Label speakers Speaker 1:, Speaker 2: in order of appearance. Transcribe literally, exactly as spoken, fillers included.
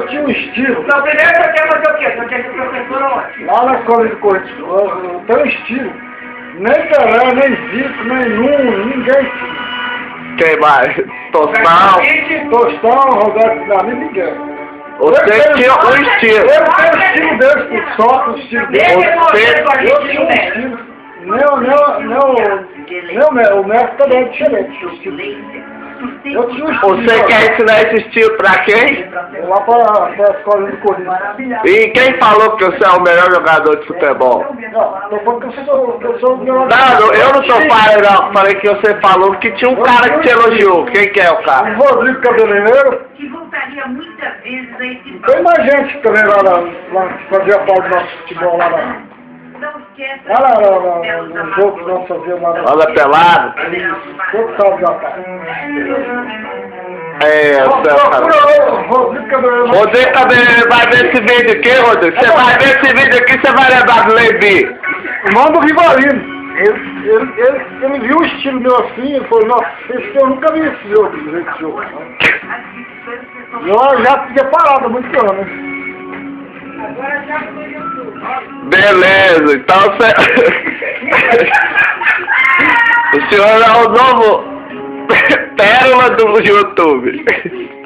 Speaker 1: Tinha um estilo.
Speaker 2: Então, primeiro você quer fazer o quê? Você quer ser professor onde?
Speaker 1: Lá na escola de Corinthians, tem um estilo. Nem Pelé, nem Zico, nem Nuno, ninguém tinha.
Speaker 3: Quem mais? Tostão.
Speaker 1: Tostão, Roberto Dinamite, ninguém.
Speaker 3: Você tinha um estilo.
Speaker 1: Eu tenho o estilo deles, por sorte, o estilo deles.
Speaker 3: Você...
Speaker 1: Eu tinha um estilo. Nem o meu, o método também é diferente, o estilo. Eu tinha um estilo.
Speaker 3: Você quer ensinar esse estilo pra quem?
Speaker 1: Lá para a escola de Corinthians.
Speaker 3: E quem falou que você é o melhor jogador de futebol?
Speaker 1: Não, tô falando que eu sou, que eu sou o melhor.
Speaker 3: Não, eu não tô falando, não. Falei que você falou que tinha um cara que te elogiou. Quem que é o cara?
Speaker 1: O Rodrigo Cabeleireiro.
Speaker 4: Que voltaria muitas vezes a esse
Speaker 1: Tem mais gente também lá, lá, lá que fazia parte do nosso futebol lá. lá.
Speaker 4: Não esqueça.
Speaker 1: Lá, lá, lá, lá, no jogo que nós fazíamos lá. lá.
Speaker 3: Anda pelado?
Speaker 1: Todo sábado à tarde.
Speaker 3: É, céu, cara.
Speaker 1: Rodrigo Cabeleireiro.
Speaker 3: Rodrigo Cabeleireiro vai ver esse vídeo aqui, Rodrigo. Você vai ver esse vídeo aqui, você vai lembrar do Levi.
Speaker 1: Irmão do Rivalino. Ele, ele, ele, ele viu o estilo meu assim, ele falou, nossa, esse eu nunca vi esse jogo, esse jogo. Eu já tinha parado há muito anos.
Speaker 4: Agora já foi no YouTube.
Speaker 3: Beleza, então você... O senhor é o novo pérola do YouTube.